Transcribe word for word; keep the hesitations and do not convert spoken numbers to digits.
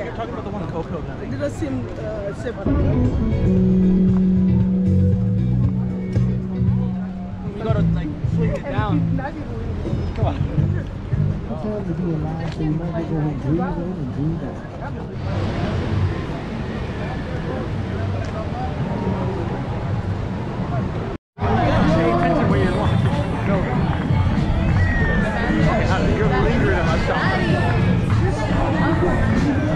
you're talking about the one in Coco now. It doesn't seem uh, separate. You gotta like swing it down. Come on. It's hard to be alive, so you might as well breathe in and breathe out. Pay attention when you're walking. No. You're lingering in my shop.